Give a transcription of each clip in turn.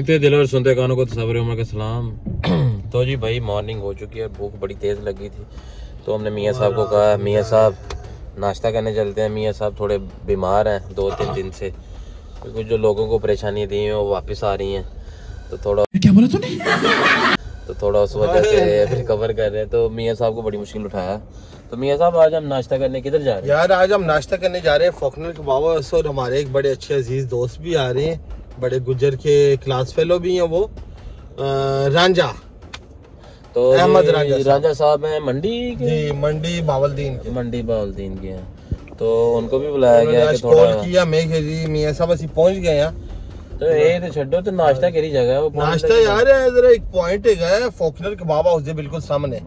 देखते दिल और सुनते कानों को तसव्वुर उम्र का सलाम। तो जी भाई मॉर्निंग हो चुकी है, भूख बड़ी तेज़ लगी थी तो हमने मियाँ साहब को कहा मियाँ साहब नाश्ता करने चलते हैं। मियाँ साहब थोड़े बीमार हैं 2-3 दिन से, क्योंकि जो लोगों को परेशानी दी है वो वापस आ रही हैं, तो थोड़ा क्या बोला तूने तो थोड़ा उस वजह से रिकवर कर रहे हैं। तो मियाँ साहब को बड़ी मुश्किल उठाया। तो मियाँ साहब आज हम नाश्ता करने किधर जा रहे हैं? यार आज हम नाश्ता करने जा रहे हैं फॉकनर के बाबा और हमारे एक बड़े अच्छे अजीज दोस्त भी आ रहे हैं, बड़े गुजर के क्लास फेलो भी हैं वो, रांझा। तो अहमद रांझा साहब हैं मंडी के, मंडी बावलदीन के हैं, तो उनको भी बुलाया गया कि थोड़ा किया। मैं जी मियाँ साहब असि पहुंच गए हैं। तो ये तो छड्डो, तो नाश्ता केरी जगह है वो? नाश्ता यार है जरा एक पॉइंट है फॉकनर के बाबा उसके बिल्कुल सामने।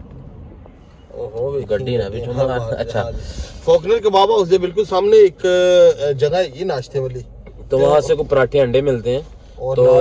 ओहो गड्डी ना भी चुना। अच्छा, फॉकनर के बाबा उसके बिल्कुल सामने एक जगह है ये नाश्ते वाली, तो वहाँ से को पराठे अंडे मिलते हैं और तो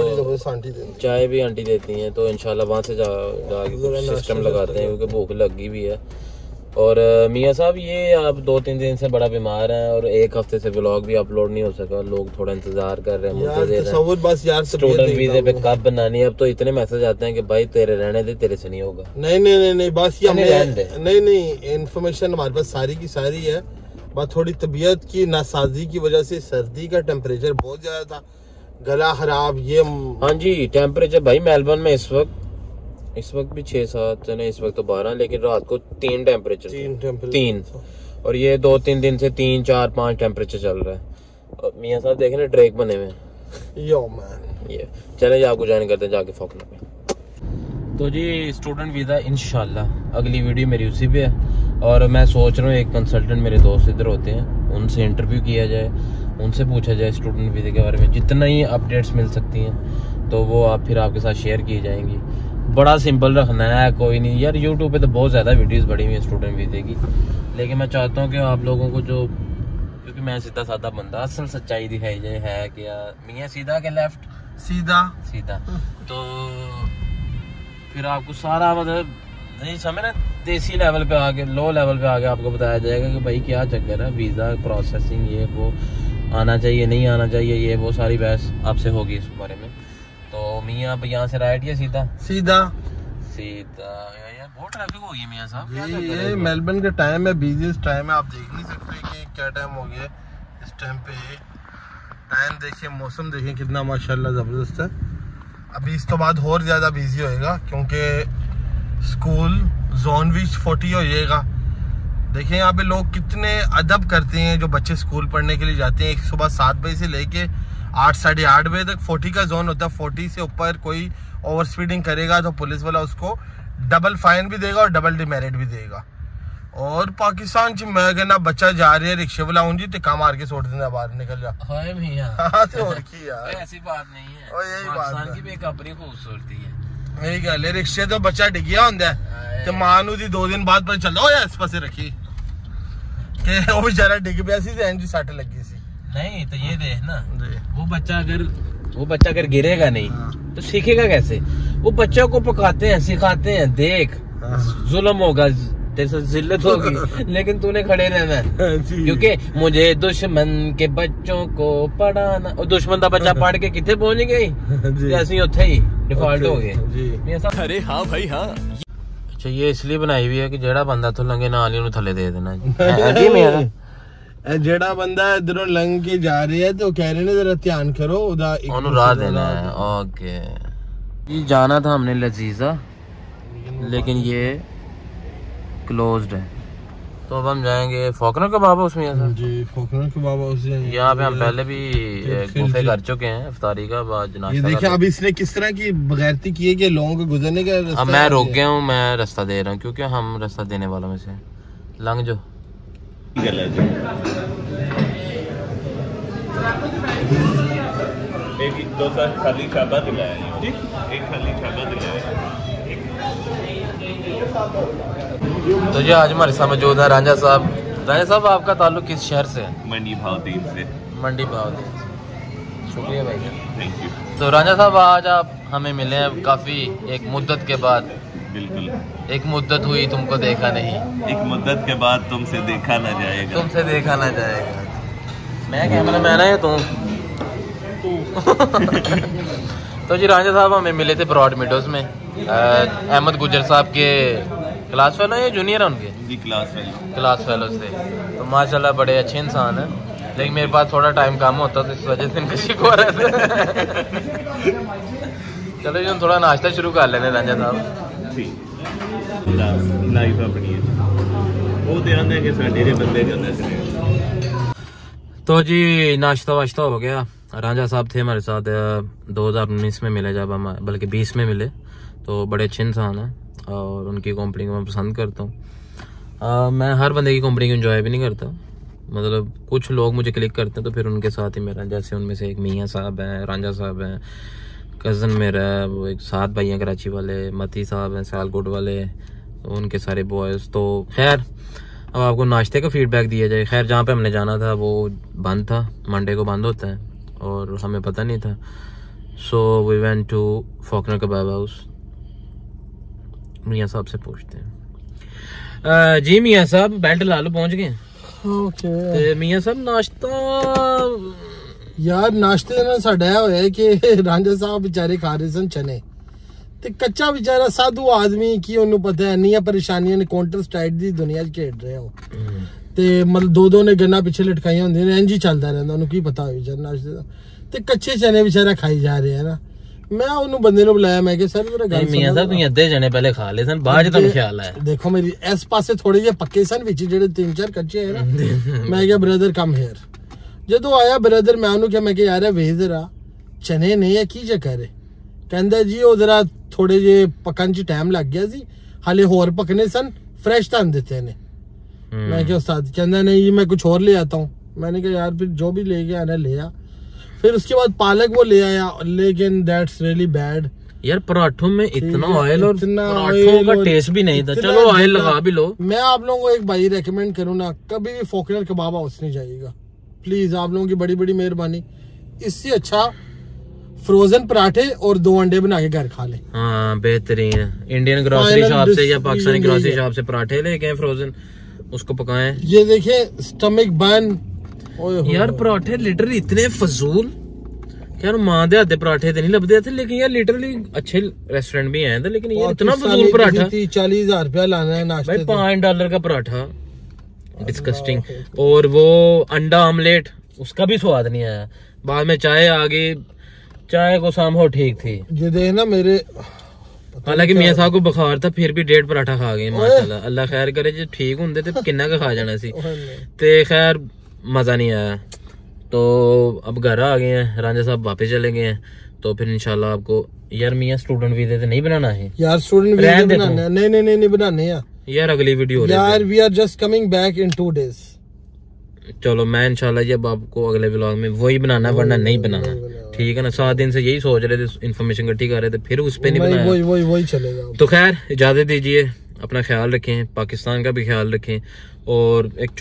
चाय भी आंटी देती हैं। तो इंशाल्लाह वहाँ से जाके सिस्टम लगाते हैं, क्योंकि भूख लगी भी है। और मियाँ साहब ये आप 2-3 दिन से बड़ा बीमार हैं और एक हफ्ते से व्लॉग भी अपलोड नहीं हो सका। लोग थोड़ा इंतजार कर रहे हैं, बस यार स्टूडेंट वीजे पे कब बनानी है। अब तो इतने मैसेज आते हैं कि भाई तेरे रहने दे, तेरे से नहीं होगा। नहीं बस ये नहीं इन्फॉर्मेशन हमारे पास सारी की सारी है। बस थोड़ी तबीयत की नासाजी की वजह से सर्दी का टेम्परेचर बहुत ज्यादा था, गला खराब ये। हाँ जी, टेम्परेचर भाई मेलबर्न में इस वक्त भी 6-7 नहीं, इस वक्त तो 12, लेकिन रात को 3 टेम्परेचर 3 और ये 2-3 दिन से 3-4-5 टेम्परेचर चल रहा है। और मियाँ साहब देखे ना ड्रेक बने हुए यो मैन। ये चले जी आपको ज्वाइन करते हैं जाके फॉकनर में। तो जी स्टूडेंट वीज़ा इंशाल्लाह अगली वीडियो मेरी उसी पे है। और मैं सोच रहा हूँ एक कंसल्टेंट मेरे दोस्त इधर होते हैं, उनसे इंटरव्यू किया जाए, उनसे पूछा जाए स्टूडेंट वीज़े के बारे में, जितना ही अपडेट्स मिल सकती हैं तो वो आप फिर आपके साथ शेयर की जाएंगी। बड़ा सिंपल रखना है, कोई नहीं यार। यूट्यूब पे तो बहुत ज़्यादा वीडियोस बड़ी हुई हैं स्टूडेंट वीज़े की, लेकिन मैं चाहता हूँ कि आप लोगों को जो, क्योंकि मैं सीधा साधा बंदा, असल सच्चाई दिखाई जाए है क्या मियाँ सीधा के लेफ्ट सीधा तो फिर आपको सारा मतलब नहीं समझ ना, देसी लेवल पे आके लो लेवल पे आके आपको बताया जाएगा कि भाई क्या चक्कर है, वीज़ा प्रोसेसिंग ये वो, आना चाहिए नहीं आना चाहिए, ये वो सारी बहस आपसे होगी इस बारे में। तो मियाँ अब यहाँ से राइट या सीधा यार बहुत ट्रैफिक होगी मियाँ साहब। ये मेलबर्न का टाइम है, बिजीएस्ट टाइम है। आप देख नहीं सकते कि क्या टाइम हो गया इस टाइम पे। टाइम देखिए, मौसम देखिए कितना माशाल्लाह जबरदस्त है। अभी इस तो बाद और ज्यादा बिजी होएगा क्योंकि स्कूल जोन भी 40 हो जाएगा। देखिए यहाँ पे लोग कितने अदब करते हैं, जो बच्चे स्कूल पढ़ने के लिए जाते हैं। सुबह 7 बजे से लेके 8-8:30 बजे तक 40 का जोन होता है। 40 से ऊपर कोई ओवर स्पीडिंग करेगा तो पुलिस वाला उसको डबल फाइन भी देगा और डबल डिमेरिट भी देगा। और पाकिस्तान च मैं कहना बच्चा जा रहे है रिक्शे वाला उंजी टिक्का मार के छोड़ देना, बाहर निकल जा। हाय भैया यार ऐसी बात नहीं है, और यही बात की भी एक अपनी खूबसूरती है। यही गल है, रिक्शे तो बच्चा डिग्गिया होंदा है ते मां नूं दी 2 दिन बाद पता चलदा ओए इस पासे रखी कि वो बेचारा डिग पिया सी ते इंज सट लगी सी। नहीं तो ये देख ना, वो बच्चा अगर गिरेगा नहीं तो सीखेगा कैसे? वो बच्चों को पकाते हैं, सिखाते हैं, देख जुल्म होगा, तेरे से जिल्लत होगी लेकिन तूने खड़े रहना है, क्योंकि मुझे दुश्मन के बच्चों को पढ़ाना। और दुश्मन का बच्चा पढ़ के कितने पहुंच गई, ऐसे ही उथे ही डिफॉल्ट हो गए। अरे हाँ भाई हाँ। अच्छा, ये इसलिए बनाई हुई है कि जेड़ा बंदा तो लंगे नाल ही थले दे देना जी। जेड़ा बंदा इधरों लंघ के जा रही है तो कह रहे ने जरा ध्यान करो, उधर राह देना है। ओके जी, जाना था हमने लजीजा लेकिन ये क्लोज्ड है, तो अब हम जाएंगे फॉकनर के बाबा उसमें जी। फॉकनर के बाबा उसमें यहाँ पे हम पहले भी गुफे कर चुके हैं इफ्तारी का बाद नाश्ता। देखिए अब इसने किस तरह की बगैरती की है कि लोगों को गुजरने का रास्ता। अब मैं रुक गया हूँ, मैं रास्ता दे रहा हूँ क्योंकि हम रास्ता देने वालों में से लंघ जो एक 2 खाली चाबा दिलाया, एक खाली चाबा दिलाया। तो जी आज हमारे साथ मौजूद है रांझा साहब। आपका ताल्लुक किस शहर से है? मंडी भावदीन से। शुक्रिया भाई, थैंक यू। तो रांझा साहब आज आप हमें मिले हैं काफी एक मुद्दत के बाद। बिल्कुल, एक मुद्दत हुई तुमको देखा नहीं, एक मुद्दत के बाद तुमसे देखा ना जाएगा। मैं कैमरा मैन है तू तो जी रांझा साहब हमें मिले थे ब्रॉड मीडोज में, अहमद गुजर साहब के क्लास फेलो या जूनियर है उनके? जी क्लास फेलो थे। तो माशाल्लाह बड़े अच्छे इंसान हैं, लेकिन मेरे पास थोड़ा टाइम कम होता तो इस वजह से इनका शिकवा रहे थे। चलो जी हम थोड़ा नाश्ता शुरू कर लेने रांझा साहब। ठीक लाइफ अपनी है वो ध्यान है कि साढ़े जे बंदे करना चाहिए। तो जी नाश्ता वाश्ता हो गया। रांझा साहब थे हमारे साथ 2019 में मिले जब हम, बल्कि 20 में मिले। तो बड़े अच्छे इंसान हैं और उनकी कंपनी को मैं पसंद करता हूँ। मैं हर बंदे की कंपनी को एंजॉय भी नहीं करता, मतलब कुछ लोग मुझे क्लिक करते हैं तो फिर उनके साथ ही मेरा, जैसे उनमें से एक मियाँ साहब हैं, रांझा साहब हैं, कज़न मेरा है वो, एक 7 भाई हैं कराची वाले, मती साहब हैं सियालकोट वाले, उनके सारे बॉयज़। तो खैर अब आपको नाश्ते का फीडबैक दिया जाए। खैर जहाँ पे हमने जाना था वो बंद था, मंडे को बंद होता है और हमें पता नहीं था। So we went to Faulkner kebab house. मियाँ साहब से पूछते हैं। जी मियाँ साहब बेल्ट ला लो, पहुँच गए? ओके मियाँ साहब नाश्ता यार नाश्ते ना साडा होया कि रांझा साहब बेचारे खा रहे सन चने ते कच्चा बेचारा साधु आदमी की ओनू पता है नहीं परेशानियां ने काउंटर स्ट्राइक दी दुनिया च खेड रहे हो ते मतलब दो ने गन्ना पिछे लटकाइयां होंदियां ने, इंज ही चलदा रहंदा, ओनू की पता होई बेचारा नाश्ते दा। ते कच्चे चने बेचारा खाई जा रहे हैं ना। मैं ओनू बंदे नु बुलाया, मैं कि सर मेरा गल मियां साहब तुम अद्धे जने पहले खा ले सन, बाद च तुहानू ख्याल आया? देखो मेरी इस पासे थोड़े जे पक्के सन, विच जेड़े 3-4 कच्चे है ना। मैं क्या ब्रदर कम हियर, जदों आया ब्रदर मैं ओनू क्या, मैं कि यार वे जरा चने नहीं है की चक्कर है? कहंदा जी ओ जरा थोड़े जे पकन च टाइम लग गया सी, हाले होर पकने सन, फ्रेश तन देते ने। मैं क्या उस्ताद? कहंदा नहीं जी मैं कुछ और ले आता हूँ। मैंने कहा यार फिर जो भी लेके आना ले आ। फिर उसके बाद पालक वो ले आया, लेकिन दैट्स रियली बैड यार। पराठों में इतना ऑयल और पराठों का टेस्ट भी नहीं था। चलो ऑयल लगा भी लो। मैं आप लोगों को एक भाई रेकमेंड करूँ ना, कभी भी फॉकनर कबाब हाउस नहीं जाइएगा प्लीज, आप लोगों की बड़ी बड़ी मेहरबानी। इससे अच्छा फ्रोजन पराठे और 2 अंडे बना के घर खा ले। हाँ बेहतरीन है। इंडियन ग्रोसरी शॉप से या पाकिस्तानी ग्रोसरी शॉप से पराठे लेके आए फ्रोजन, उसको पकाएं। ये देखिए स्टमक बर्न। यार पराठे लिटरली इतने फजूल, यार मां दे हाथ दे पराठे तो नहीं लभदे थे, लेकिन यार लिटरली अच्छे रेस्टोरेंट भी हैं, लेकिन ये इतना फजूल पराठा। 40,000 रुपया लाना है नाश्ते भाई, $5 का पराठा, डिस्कस्टिंग। और वो अंडा ऑमलेट, उसका भी स्वाद नहीं आया। बाद में चाय आ गई, चाय को शाम ठीक थी। ये देख ना मेरे, हालांकि मियां साहब को बुखार था फिर भी 1.5 पराठा खा गए माशाल्लाह। अल्लाह खैर करे, जो ठीक होंगे तो किन्ना का खा जाना सी। ते खैर मजा नहीं आया। तो अब घर आ गए हैं, रांझा साहब वापस चले गए हैं। तो फिर इंशाल्लाह आपको यार मियां स्टूडेंट वीजे तो नहीं बनाना है यार, स्टूडेंट वीजा बनाना है। नहीं बनाने यार, अगली वीडियो यार, we are just coming back in 2 days। चलो मैं इंशाल्लाह जब आपको अगले व्लॉग में वही बनाना, वरना नहीं बनाना, ठीक है ना। 7 दिन से यही सोच रहे थे, इन्फॉर्मेशन इकट्ठी कर रहे थे, फिर उस पे नहीं बनाया। वही चलेगा। तो खैर इजाजत दीजिए, अपना ख्याल रखें, पाकिस्तान का भी ख्याल रखें। और एक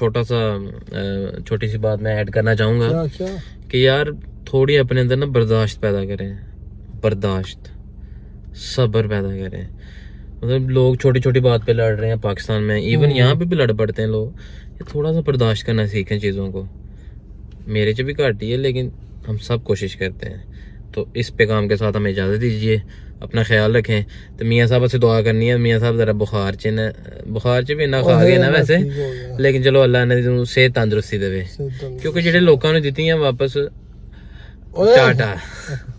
छोटी सी बात मैं ऐड करना चाहूंगा कि यार थोड़ी अपने अंदर ना बर्दाश्त पैदा करें, बर्दाश्त, सब्र पैदा करें। मतलब लोग छोटी छोटी बात पे लड़ रहे हैं पाकिस्तान में, इवन यहाँ पे भी लड़ पड़ते हैं लोग। ये थोड़ा सा बर्दाश्त करना सीखें चीज़ों को। मेरे से भी घट ही है, लेकिन हम सब कोशिश करते हैं। तो इस पैगाम के साथ हमें इजाज़त दीजिए, अपना ख्याल रखें। तो मियाँ साहब से दुआ करनी है, मियाँ साहब जरा बुखार च भी ना खा गए ना वैसे, लेकिन चलो अल्लाह ने सेहत तंदुरुस्ती देवे, क्योंकि जेडे लोगों ने दी वापस टाटा।